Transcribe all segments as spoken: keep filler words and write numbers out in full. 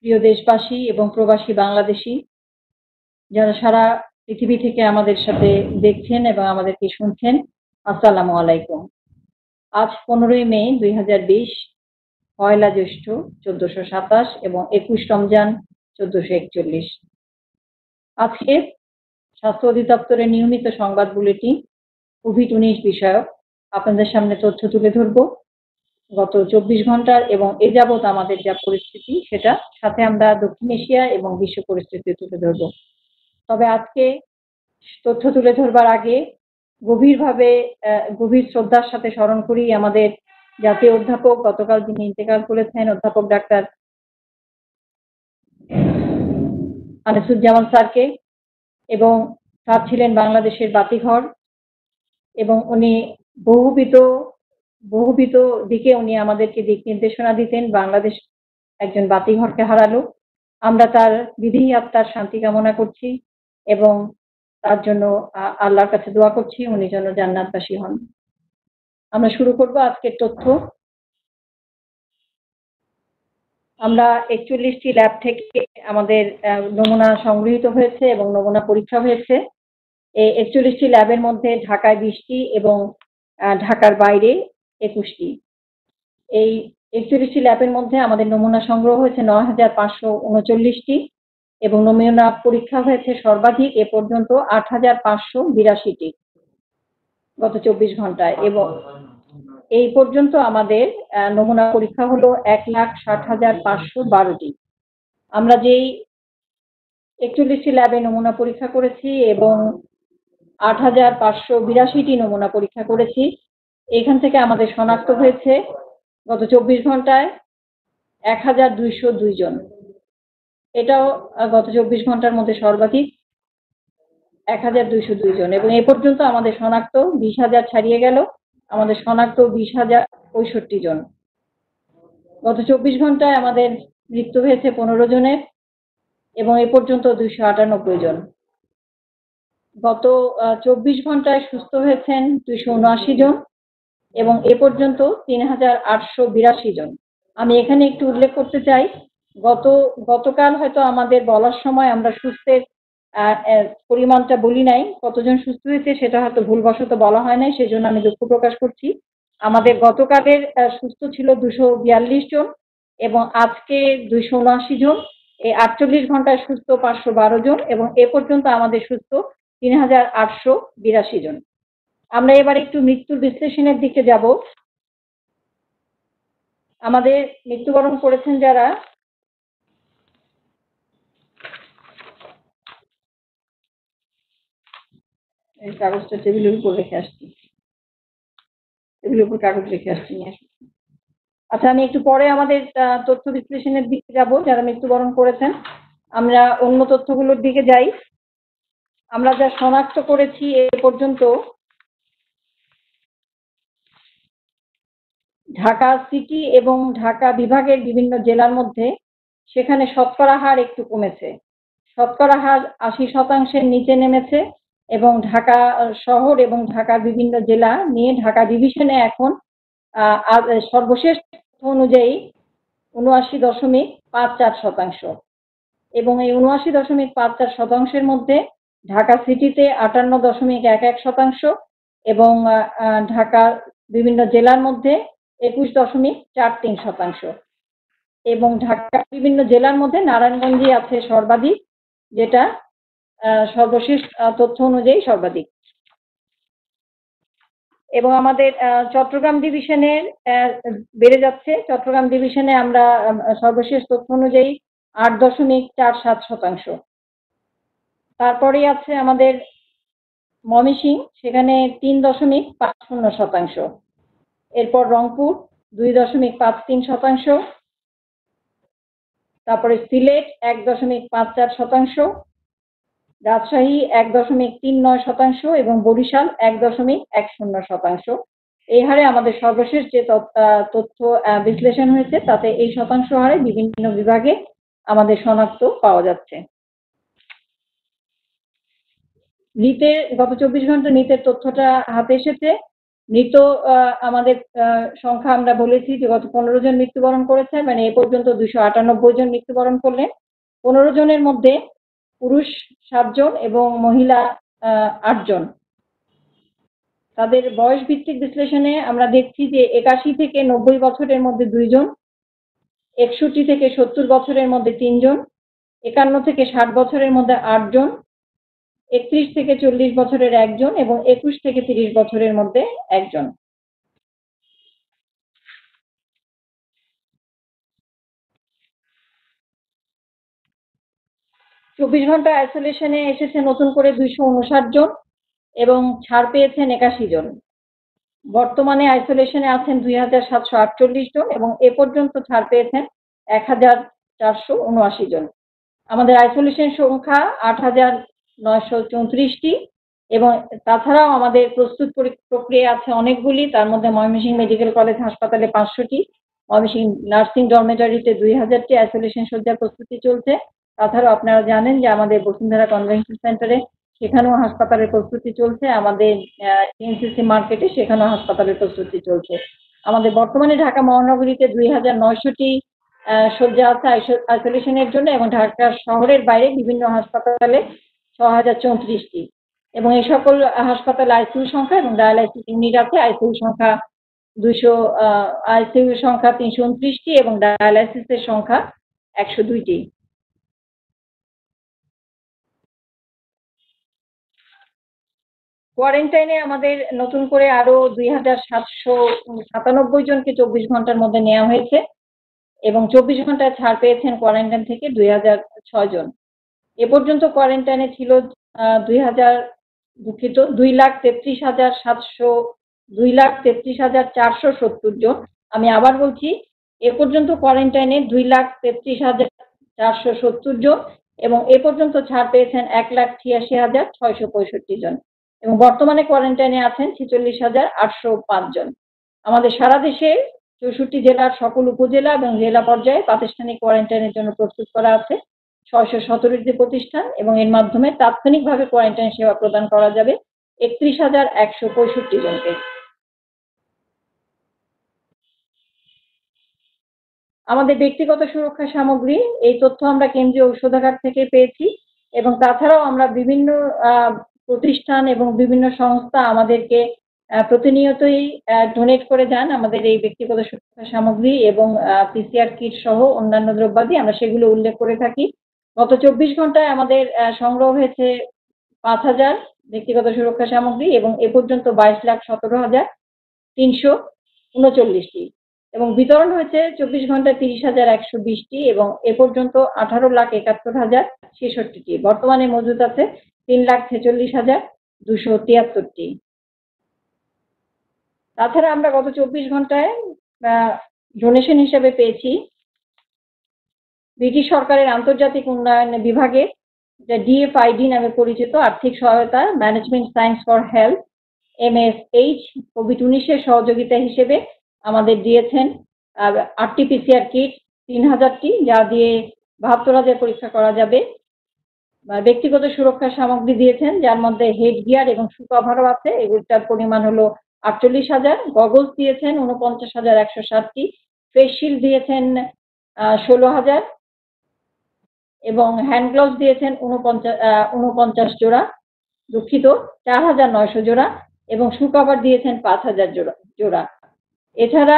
প্রিয় দেশবাসী এবং প্রবাসী বাংলাদেশী যারা সারা পৃথিবী থেকে আমাদের সাথে দেখছেন এবং আমাদেরকে শুনছেন, আসসালামু আলাইকুম। আজ পনেরোই মে দুই হাজার বিশ, পয়লা জ্যৈষ্ঠ চোদ্দশো সাতাশ এবং একুশ রমজান চোদ্দশো একচল্লিশ। আজকে স্বাস্থ্য অধিদপ্তরের নিয়মিত সংবাদ বুলেটিন কোভিড উনিশ বিষয়ক আপনাদের সামনে তথ্য তুলে ধরব গত চব্বিশ ঘন্টার এবং এ যাবৎ আমাদের যা পরিস্থিতি সেটা, সাথে আমরা দক্ষিণ এশিয়া এবং বিশ্ব পরিস্থিতি তুলে ধরব। তবে আজকে তথ্য তুলে ধরবার আগে গভীরভাবে গভীর শ্রদ্ধার সাথে স্মরণ করি আমাদের জাতীয় অধ্যাপক, গতকাল যিনি ইন্তেকাল করেছেন, অধ্যাপক ডাক্তার আনিসুজ্জামান স্যারকে। এবং স্যার ছিলেন বাংলাদেশের বাতিঘর এবং উনি বহুবিধ বহুবিধ দিকে উনি আমাদেরকে দিক নির্দেশনা দিতেন। বাংলাদেশ একজন বাতিঘরকে হারালো। আমরা তার বিধি আত্মার শান্তি কামনা করছি এবং তার জন্য আল্লাহর কাছে দোয়া করছি উনি যেন জান্নাতবাসী হন। আমরা শুরু করব আজকের তথ্য। আমরা একচল্লিশটি ল্যাব থেকে আমাদের নমুনা সংগৃহীত হয়েছে এবং নমুনা পরীক্ষা হয়েছে। এই একচল্লিশটি ল্যাবের মধ্যে ঢাকায় বিশটি এবং ঢাকার বাইরে একুশটি। এই একচল্লিশটি ল্যাবের মধ্যে আমাদের নমুনা সংগ্রহ হয়েছে নয় হাজার পাঁচশো উনচল্লিশটি এবং নমুনা পরীক্ষা হয়েছে সর্বাধিক এ পর্যন্ত আট হাজার পাঁচশো বিরাশিটি গত চব্বিশ ঘন্টায়। এবং এই পর্যন্ত আমাদের নমুনা পরীক্ষা হলো এক লাখ ষাট হাজার পাঁচশো বারোটি। আমরা যেই একচল্লিশটি ল্যাবে নমুনা পরীক্ষা করেছি এবং আট হাজার পাঁচশো বিরাশিটি নমুনা পরীক্ষা করেছি, এখান থেকে আমাদের শনাক্ত হয়েছে গত চব্বিশ ঘন্টায় এক হাজার দুইশো দুই জন। এটাও গত চব্বিশ ঘন্টার মধ্যে সর্বাধিক, এক হাজার দুইশো দুই জন। এবং এ পর্যন্ত আমাদের শনাক্ত বিশ হাজার ছাড়িয়ে গেল, আমাদের শনাক্ত বিশ হাজার পঁয়ষট্টি জন। গত চব্বিশ ঘন্টায় আমাদের মৃত্যু হয়েছে পনেরো জনের এবং এ পর্যন্ত দুইশো আটানব্বই জন। গত চব্বিশ ঘন্টায় সুস্থ হয়েছেন দুইশো উনআশি জন এবং এ পর্যন্ত তিন হাজার আটশো বিরাশি জন। আমি এখানে একটু উল্লেখ করতে চাই, গত গতকাল হয়তো আমাদের বলার সময় আমরা সুস্থের পরিমাণটা বলি নাই, কতজন সুস্থ হয়েছে সেটা হয়তো ভুলবশত বলা হয় নাই, সেজন্য আমি দুঃখ প্রকাশ করছি। আমাদের গতকালের সুস্থ ছিল দুশো বিয়াল্লিশ জন এবং আজকে দুইশো উনআশি জন। এই আটচল্লিশ ঘন্টায় সুস্থ পাঁচশো বারো জন এবং এ পর্যন্ত আমাদের সুস্থ তিন হাজার আটশো বিরাশি জন। আমরা এবার একটু মৃত্যুর বিশ্লেষণের দিকে যাব। আমাদের মৃত্যুবরণ করেছেন যারা, এই কাগজটা টেবিলের উপর রেখে আসছি, টেবিলের উপর কাগজ রেখে আসছি নিয়ে আসছি। আচ্ছা, আমি একটু পরে আমাদের তথ্য বিশ্লেষণের দিকে যাব যারা মৃত্যুবরণ করেছেন। আমরা অন্য তথ্যগুলোর দিকে যাই। আমরা যা শনাক্ত করেছি এ পর্যন্ত, ঢাকা সিটি এবং ঢাকা বিভাগের বিভিন্ন জেলার মধ্যে সেখানে শতকরা হার একটু কমেছে, শতকরা হার আশি শতাংশের নিচে নেমেছে এবং ঢাকা শহর এবং ঢাকার বিভিন্ন জেলা নিয়ে ঢাকা ডিভিশনে এখন সর্বশেষ অনুযায়ী উনআশি দশমিক পাঁচ চার শতাংশ এবং এই উনআশি দশমিক পাঁচ চার শতাংশের মধ্যে ঢাকা সিটিতে আটান্ন দশমিক এক এক শতাংশ এবং ঢাকা বিভিন্ন জেলার মধ্যে একুশ দশমিক চার তিন শতাংশ এবং ঢাকা বিভিন্ন জেলার মধ্যে নারায়ণগঞ্জে আছে সর্বাধিক, যেটা সর্বশেষ তথ্য অনুযায়ী সর্বাধিক। এবং আমাদের চট্টগ্রাম ডিভিশনের বেড়ে যাচ্ছে, চট্টগ্রাম ডিভিশনে আমরা সর্বশেষ তথ্য অনুযায়ী আট দশমিক চার সাত শতাংশ। তারপরেই আছে আমাদের ময়মনসিংহ, সেখানে তিন দশমিক পাঁচ শূন্য শতাংশ। এরপর রংপুর দুই দশমিক পাঁচ তিন শতাংশ, তারপরে সিলেট এক দশমিক পাঁচ চার শতাংশ, রাজশাহী এক দশমিক তিন নয় শতাংশ এবং বরিশাল এক দশমিক এক শূন্য শতাংশ। এই হারে আমাদের সর্বশেষ যে তথ্য বিশ্লেষণ হয়েছে তাতে এই শতাংশ হারে বিভিন্ন বিভাগে আমাদের শনাক্ত পাওয়া যাচ্ছে। মৃতের গত চব্বিশ ঘন্টা মৃতের তথ্যটা হাতে এসেছে। মৃত আমাদের সংখ্যা আমরা বলেছি যে গত পনেরো জন মৃত্যুবরণ করেছে, মানে এ পর্যন্ত দুশো আটানব্বই জন মৃত্যুবরণ করলেন। পনেরো জনের মধ্যে পুরুষ সাতজন এবং মহিলা আটজন। তাদের বয়স ভিত্তিক বিশ্লেষণে আমরা দেখছি যে একাশি থেকে নব্বই বছরের মধ্যে দুইজন, একষট্টি থেকে সত্তর বছরের মধ্যে তিনজন, একান্ন থেকে ষাট বছরের মধ্যে আটজন, একত্রিশ থেকে চল্লিশ বছরের একজন এবং একুশ থেকে তিরিশ বছরের মধ্যে একজন। চব্বিশ ঘন্টা আইসোলেশনে এসেছে নতুন করে দুইশো উনষাট জন এবং ছাড় পেয়েছেন একাশি জন। বর্তমানে আইসোলেশনে আছেন দুই হাজার সাতশো আটচল্লিশ জন এবং এ পর্যন্ত ছাড় পেয়েছেন এক হাজার চারশো উনআশি জন। আমাদের আইসোলেশন সংখ্যা আট হাজার নয়শো চৌত্রিশটি এবং তাছাড়াও আমাদের প্রস্তুত প্রক্রিয়া আছে অনেকগুলি। তার মধ্যে ময়মনসিংহ মেডিকেল কলেজ হাসপাতালে পাঁচশোটি, ময়মনসিংহ নার্সিং ডরমেটরিতে দুই হাজারটি আইসোলেশন শয্যার প্রস্তুতি চলছে। তাছাড়াও আপনারা জানেন যে আমাদের বসুন্ধরা কনভেনশন সেন্টারে সেখানেও হাসপাতালের প্রস্তুতি চলছে, আমাদের এনসিসি মার্কেটে সেখানেও হাসপাতালের প্রস্তুতি চলছে। আমাদের বর্তমানে ঢাকা মহানগরীতে দুই হাজার নয়শোটি শয্যা আছে আইসোলেশনের জন্য এবং ঢাকা শহরের বাইরে বিভিন্ন হাসপাতালে ছ হাজার চৌত্রিশটি এবং এই সকল হাসপাতালে আইসিইউ সংখ্যা এবং ডায়ালাইসিস ইউনিট আছে। আইসিইউ সংখ্যা দুইশো আইসিইউ সংখ্যা তিনশো উনত্রিশটি এবং ডায়ালাইসিসের সংখ্যা একশো দুইটি। কোয়ারেন্টাইনে আমাদের নতুন করে আরো দুই হাজার সাতশো সাতানব্বই জনকে চব্বিশ ঘন্টার মধ্যে নেওয়া হয়েছে এবং চব্বিশ ঘন্টায় ছাড় পেয়েছেন কোয়ারেন্টাইন থেকে দুই হাজার ছয় জন। এ পর্যন্ত কোয়ারেন্টাইনে ছিল দুই হাজার দুঃখিত দুই লাখ তেত্রিশ হাজার সাতশো দুই লাখ তেত্রিশ হাজার চারশো সত্তর জন। আমি আবার বলছি, এ পর্যন্ত কোয়ারেন্টাইনে দুই লাখ তেত্রিশ হাজার চারশো সত্তর জন এবং এ পর্যন্ত ছাড় পেয়েছেন এক লাখ ছিয়াশি হাজার ছয়শো পঁয়ষট্টি জন এবং বর্তমানে কোয়ারেন্টাইনে আছেন ছেচল্লিশ হাজার আটশো পাঁচ জন। আমাদের সারা দেশে চৌষট্টি জেলার সকল উপজেলা এবং জেলা পর্যায়ে প্রাতিষ্ঠানিক কোয়ারেন্টাইনের জন্য প্রস্তুত করা আছে ছয়শো সতেরোটি প্রতিষ্ঠান এবং এর মাধ্যমে তাৎক্ষণিকভাবে কোয়ারেন্টাইন সেবা প্রদান করা যাবে একত্রিশ হাজার একশো পঁয়ষট্টি জনকে। আমাদের ব্যক্তিগত সুরক্ষা সামগ্রী, এই তথ্য আমরা কেন্দ্রীয় ঔষধাগার থেকে পেয়েছি এবং তাছাড়াও আমরা বিভিন্ন প্রতিষ্ঠান এবং বিভিন্ন সংস্থা আমাদেরকে প্রতিনিয়তই ডোনেট করে যান আমাদের এই ব্যক্তিগত সুরক্ষা সামগ্রী এবং পিসিআর কিট সহ অন্যান্য দ্রব্যাদি, আমরা সেগুলো উল্লেখ করে থাকি। গত চব্বিশ ঘন্টায় আমাদের সংগ্রহ হয়েছে পাঁচ হাজার ব্যক্তিগত সুরক্ষা সামগ্রী এবং এ পর্যন্ত বাইশ লাখ সতেরো হাজার তিনশো উনচল্লিশটি এবং বিতরণ হয়েছে চব্বিশ ঘন্টায় তিরিশ হাজার একশো বিশটি এবং এ পর্যন্ত আঠারো লাখ একাত্তর হাজার ছেষট্টিটি। বর্তমানে মজুদ আছে তিন লাখ ছেচল্লিশ হাজার দুশো তিয়াত্তরটি। তাছাড়া আমরা গত চব্বিশ ঘন্টায় ডোনেশন হিসেবে পেয়েছি ব্রিটিশ সরকারের আন্তর্জাতিক উন্নয়ন বিভাগের ডিএফআইডি নামে পরিচিত আর্থিক সহায়তা management science for health MSH COVID উনিশের সহযোগিতা হিসেবে আমাদের দিয়েছেন আটটি পিসিআর কিট তিন হাজারটি, যা দিয়ে বাহাত্তর হাজার পরীক্ষা করা যাবে। ব্যক্তিগত সুরক্ষা সামগ্রী দিয়েছেন যার মধ্যে হেড গিয়ার এবং শু কভারও আছে, এগুলোর পরিমাণ হলো আটচল্লিশ হাজার। গগলস দিয়েছেন উনপঞ্চাশ হাজার একশো ষাটটি, ফেস শিল্ড দিয়েছেন ষোলো হাজার এবং হ্যান্ড গ্লোভস দিয়েছেন উনপঞ্চাশ উনপঞ্চাশ জোড়া দুঃখিত চার হাজার নয়শো জোড়া এবং শু কভার দিয়েছেন পাঁচ হাজার জোড়া জোড়া এছাড়া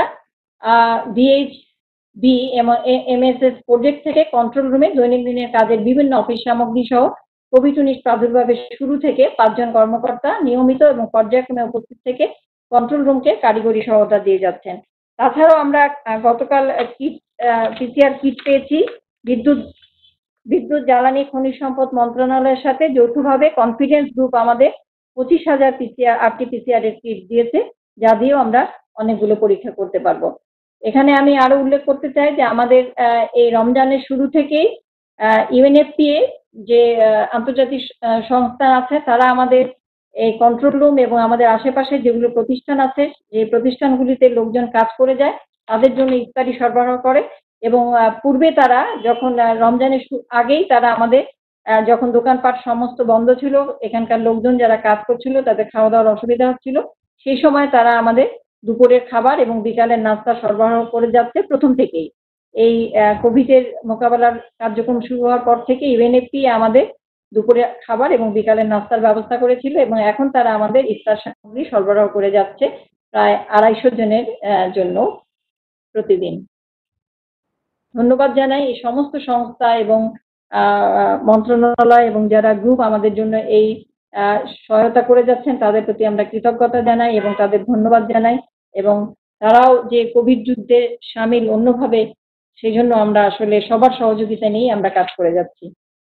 ডিএইচবি এবং এমএসএস প্রজেক্ট থেকে কন্ট্রোল রুমে দৈনন্দিনের কাজের বিভিন্ন অফিস সামগ্রী সহ কোভিড উনিশ প্রাদুর্ভাবের শুরু থেকে পাঁচজন কর্মকর্তা নিয়মিত এবং পর্যায়ক্রমে উপস্থিত থেকে কন্ট্রোল রুমকে কারিগরি সহায়তা দিয়ে যাচ্ছেন। তাছাড়াও আমরা গতকাল কিট পিসিআর কিট পেয়েছি বিদ্যুৎ বিদ্যুৎ জ্বালানি খনিজ সম্পদ মন্ত্রণালয়ের সাথে যৌথভাবে কনফিডেন্স গ্রুপ আমাদের পঁচিশ হাজার পিসিআর আটটি পিসিআর এর কিট দিয়েছে, যা দিয়েও আমরা অনেকগুলো পরীক্ষা করতে পারবো। এখানে আমি আরো উল্লেখ করতে চাই যে আমাদের এই রমজানের শুরু থেকেই ইউএনএফপিএ যে আন্তর্জাতিক সংস্থা আছে তারা আমাদের এই কন্ট্রোল রুম এবং আমাদের আশেপাশে যেগুলো প্রতিষ্ঠান আছে যে প্রতিষ্ঠানগুলিতে লোকজন কাজ করে যায় তাদের জন্য ইফতারি সরবরাহ করে এবং পূর্বে তারা যখন রমজানের আগেই তারা আমাদের যখন দোকানপাট সমস্ত বন্ধ ছিল, এখানকার লোকজন যারা কাজ করছিল তাদের খাওয়া দাওয়ার অসুবিধা হচ্ছিল, সেই সময় তারা আমাদের দুপুরের খাবার এবং বিকালের নাস্তা সরবরাহ করে যাচ্ছে প্রথম থেকেই। এই কোভিডের মোকাবেলার কার্যক্রম শুরু হওয়ার পর থেকে ইউএনএফপি আমাদের দুপুরে খাবার এবং বিকালের নাস্তার ব্যবস্থা করেছিল এবং এখন তারা আমাদের ইফতার সামগ্রী সরবরাহ করে যাচ্ছে প্রায় আড়াইশো জনের জন্য প্রতিদিন। ধন্যবাদ জানাই এই সমস্ত সংস্থা এবং মন্ত্রণালয় এবং যারা গ্রুপ আমাদের জন্য এই সহায়তা করে যাচ্ছেন তাদের প্রতি আমরা কৃতজ্ঞতা জানাই এবং তাদের ধন্যবাদ জানাই এবং তারাও যে কোভিড যুদ্ধে সামিল অন্যভাবে সেই জন্য আমরা আসলে সবার সহযোগিতা নিয়ে আমরা কাজ করে যাচ্ছি।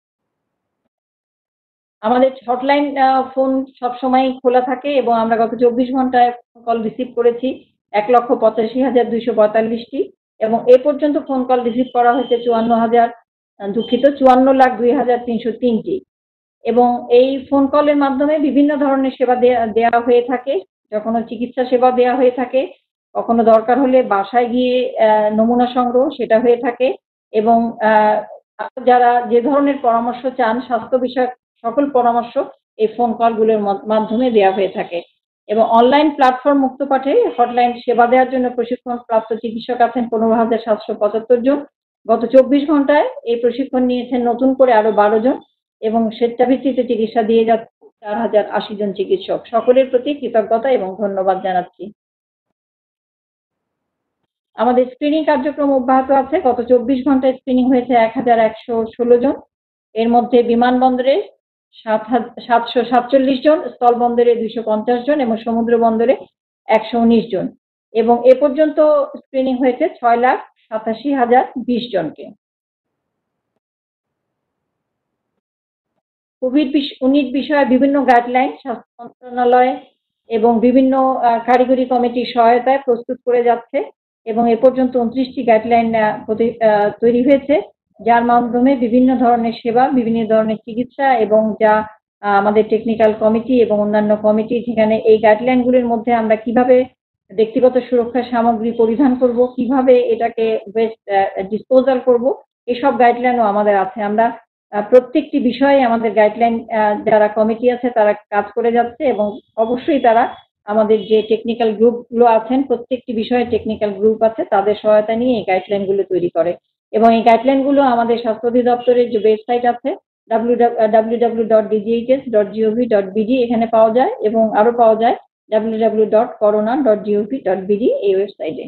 আমাদের হটলাইন ফোন সবসময় খোলা থাকে এবং আমরা গত চব্বিশ ঘন্টায় কল রিসিভ করেছি এক লক্ষ পঁচাশি হাজার দুইশো পঁয়তাল্লিশটি এবং এ পর্যন্ত ফোন কল রিসিভ করা হয়েছে চুয়ান্ন হাজার দুঃখিত চুয়ান্ন লাখ দুই হাজার তিনশো তিনটি এবং এই ফোন কলের মাধ্যমে বিভিন্ন ধরনের সেবা দেওয়া হয়ে থাকে। যখন চিকিৎসা সেবা দেওয়া হয়ে থাকে, কখনো দরকার হলে বাসায় গিয়ে নমুনা সংগ্রহ সেটা হয়ে থাকে এবং যারা যে ধরনের পরামর্শ চান স্বাস্থ্য বিষয়ক সকল পরামর্শ এই ফোন কলগুলোর মাধ্যমে দেওয়া হয়ে থাকে এবং অনলাইন প্ল্যাটফর্ম মুক্তপাঠে হটলাইন সেবা দেওয়ার জন্য প্রশিক্ষণ প্রাপ্ত চিকিৎসক আছেন পনেরো হাজার সাতশো পঁচাত্তর জন। গত চব্বিশ ঘন্টায় এই প্রশিক্ষণ নিয়েছেন নতুন করে আরো বারো জন এবং স্বেচ্ছাভিত্তিতে চিকিৎসা দিয়ে যাচ্ছে চার হাজার আশি জন চিকিৎসক। সকলের প্রতি কৃতজ্ঞতা এবং ধন্যবাদ জানাচ্ছি। আমাদের স্ক্রিনিং কার্যক্রম অব্যাহত আছে। গত চব্বিশ ঘন্টায় স্ক্রিনিং হয়েছে এক হাজার একশো ষোলো জন। এর মধ্যে বিমানবন্দরে সাতশো সাতচল্লিশ জন, স্থলবন্দরে দুইশো পঞ্চাশ জন এবং সমুদ্র বন্দরে একশো উনিশ জন এবং এ পর্যন্ত স্ক্রিনিং হয়েছে ছয় লাখ সাতাশি হাজার বিশ জনকে। কোভিড উনিশ বিষয়ে বিভিন্ন গাইডলাইন স্বাস্থ্য মন্ত্রণালয় এবং বিভিন্ন কারিগরি কমিটির সহায়তায় প্রস্তুত করে যাচ্ছে এবং এ পর্যন্ত উনত্রিশটি গাইডলাইন তৈরি হয়েছে যার মাধ্যমে বিভিন্ন ধরনের সেবা, বিভিন্ন ধরনের চিকিৎসা এবং যা আমাদের টেকনিক্যাল কমিটি এবং অন্যান্য কমিটি যেখানে এই গাইডলাইনগুলির মধ্যে আমরা কিভাবে ব্যক্তিগত সুরক্ষা সামগ্রী পরিধান করব, কিভাবে এটাকে ওয়েস্ট ডিসপোজাল করব, এসব গাইডলাইনও আমাদের আছে। আমরা প্রত্যেকটি বিষয়ে আমাদের গাইডলাইন যারা কমিটি আছে তারা কাজ করে যাচ্ছে এবং অবশ্যই তারা আমাদের যে টেকনিক্যাল গ্রুপগুলো আছেন প্রত্যেকটি বিষয়ে টেকনিক্যাল গ্রুপ আছে তাদের সহায়তা নিয়ে এই গাইডলাইনগুলো তৈরি করে এবং এই গাইডলাইনগুলো আমাদের স্বাস্থ্য অধিদপ্তরের যে ওয়েবসাইট আছে W W W dot D G H S dot GOV dot BD এখানে পাওয়া যায় এবং আরো পাওয়া যায় W W W dot corona dot GOV dot BD এই ওয়েবসাইটে।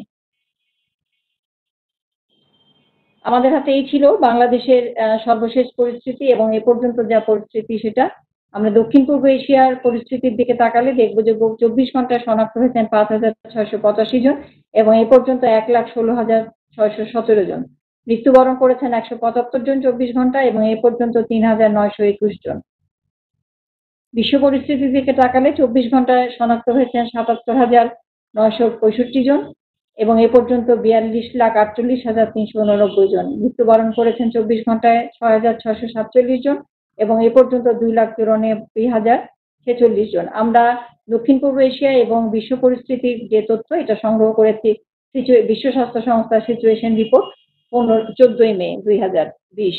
আমাদের হাতে এই ছিল বাংলাদেশের সর্বশেষ পরিস্থিতি এবং এ পর্যন্ত যা পরিস্থিতি সেটা। আমরা দক্ষিণ পূর্ব এশিয়ার পরিস্থিতির দিকে তাকালে দেখবো যে চব্বিশ ঘন্টায় শনাক্ত হয়েছেন পাঁচ হাজার ছয়শো পঁচাশি জন এবং এ পর্যন্ত এক লাখ ষোলো হাজার ছয়শো সতেরো জন। মৃত্যুবরণ করেছেন একশো পঁচাত্তর জন চব্বিশ ঘন্টা এবং এ পর্যন্ত তিন হাজার নয়শো একুশ জন। বিশ্ব পরিস্থিতির দিকে তাকালে চব্বিশ ঘন্টায় শনাক্ত হয়েছেন সাতাত্তর হাজার নয়শো পঁয়ষট্টি জন এবং এ পর্যন্ত বিয়াল্লিশ লাখ আটচল্লিশ হাজার তিনশো উননব্বই জন। মৃত্যুবরণ করেছেন চব্বিশ ঘন্টায় ছয় হাজার ছয়শো সাতচল্লিশ জন এবং এ পর্যন্ত দুই লাখ চুরানব্বই হাজার ছেচল্লিশ জন। আমরা দক্ষিণ পূর্ব এশিয়া এবং বিশ্ব পরিস্থিতির যে তথ্য এটা সংগ্রহ করেছি বিশ্ব স্বাস্থ্য সংস্থার সিচুয়েশন রিপোর্ট পনেরো চোদ্দই মে দুই হাজার বিশ।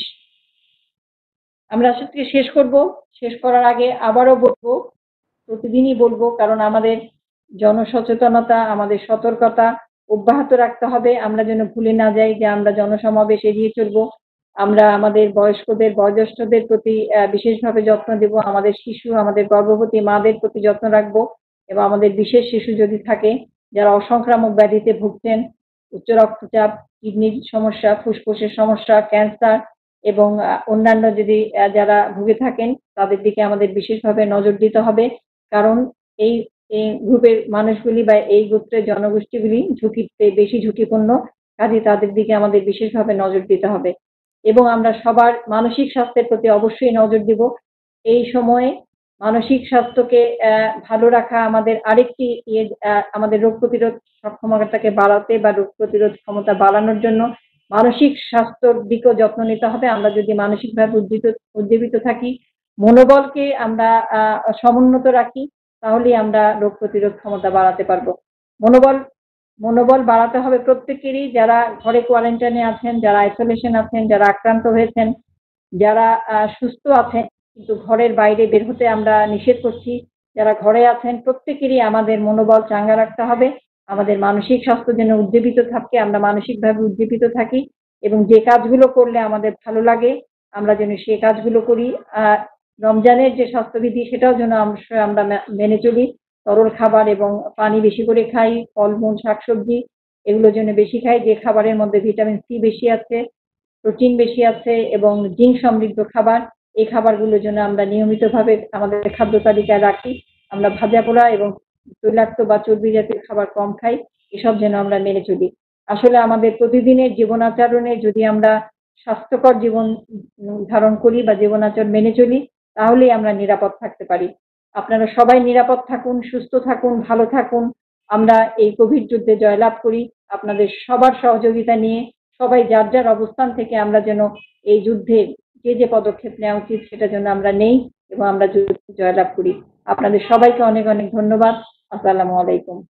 আমরা আজকে শেষ করব। শেষ করার আগে আবারও বলবো, প্রতিদিনই বলবো, কারণ আমাদের জনসচেতনতা আমাদের সতর্কতা অব্যাহত রাখতে হবে। আমরা যেন ভুলে না যাই যে আমরা জনসমাবেশ এড়িয়ে চলবো। আমরা আমাদের বয়স্কদের বয়োজ্যেষ্ঠদের প্রতি বিশেষভাবে যত্ন দেব, আমাদের শিশু আমাদের গর্ভবতী মাদের প্রতি যত্ন রাখবো এবং আমাদের বিশেষ শিশু যদি থাকে যারা অসংক্রামক ব্যাধিতে ভুগছেন, উচ্চ রক্তচাপ, কিডনির সমস্যা, ফুসফুসের সমস্যা, ক্যান্সার এবং অন্যান্য যদি যারা ভুগে থাকেন তাদের দিকে আমাদের বিশেষভাবে নজর দিতে হবে, কারণ এই গ্রুপের মানুষগুলি বা এই গোত্রের জনগোষ্ঠীগুলি ঝুঁকিতে বেশি ঝুঁকিপূর্ণ, কাজে তাদের দিকে আমাদের বিশেষভাবে নজর দিতে হবে এবং আমরা সবার মানসিক স্বাস্থ্যের প্রতি অবশ্যই নজর দিব। এই সময়ে মানসিক স্বাস্থ্যকে ভালো রাখা আমাদের আরেকটি আমাদের রোগ প্রতিরোধ সক্ষমতাকে বাড়াতে বা রোগ প্রতিরোধ ক্ষমতা বাড়ানোর জন্য মানসিক স্বাস্থ্যের দিকেও যত্ন নিতে হবে। আমরা যদি মানসিকভাবে উজ্জীবিত উজ্জীবিত থাকি, মনোবলকে আমরা সমুন্নত রাখি, তাহলেই আমরা রোগ প্রতিরোধ ক্ষমতা বাড়াতে পারবো। মনোবল মনোবল বাড়াতে হবে প্রত্যেকেরই, যারা ঘরে কোয়ারেন্টাইনে আছেন, যারা আইসোলেশন আছেন, যারা আক্রান্ত হয়েছেন, যারা সুস্থ আছেন কিন্তু ঘরের বাইরে বের হতে আমরা নিষেধ করছি, যারা ঘরে আছেন প্রত্যেকেরই আমাদের মনোবল চাঙ্গা রাখতে হবে। আমাদের মানসিক স্বাস্থ্য যেন উজ্জীবিত থাকে, আমরা মানসিকভাবে উজ্জীবিত থাকি এবং যে কাজগুলো করলে আমাদের ভালো লাগে আমরা যেন সেই কাজগুলো করি। আহ রমজানের যে স্বাস্থ্যবিধি সেটাও যেন আমরা মেনে চলি। তরল খাবার এবং পানি বেশি করে খাই, ফলমূল শাকসবজি এগুলো যেন বেশি খাই, যে খাবারের মধ্যে ভিটামিন সি বেশি আছে, প্রোটিন বেশি আছে এবং জিঙ্ক সমৃদ্ধ খাবার, এই খাবারগুলো যেন আমরা নিয়মিতভাবে আমাদের খাদ্য তালিকায় রাখি। আমরা ভাজা পোড়া এবং তৈলাক্ত বা চর্বি জাতীয় খাবার কম খাই, এসব যেন আমরা মেনে চলি। আসলে আমাদের প্রতিদিনের জীবনাচরণে যদি আমরা স্বাস্থ্যকর জীবন ধারণ করি বা জীবনাচরণ মেনে চলি তাহলেই আমরা নিরাপদ থাকতে পারি। আপনারা সবাই নিরাপদ থাকুন, সুস্থ থাকুন, ভালো থাকুন। আমরা এই কোভিড যুদ্ধে জয়লাভ করি। আপনাদের সবার সহযোগিতা নিয়ে সবাই যার যার অবস্থান থেকে আমরা যেন এই যুদ্ধে যে যে পদক্ষেপ নেওয়া উচিত সেটা যেন আমরা নেই এবং আমরা জয়লাভ করি। আপনাদের সবাইকে অনেক অনেক ধন্যবাদ। আসসালামু আলাইকুম।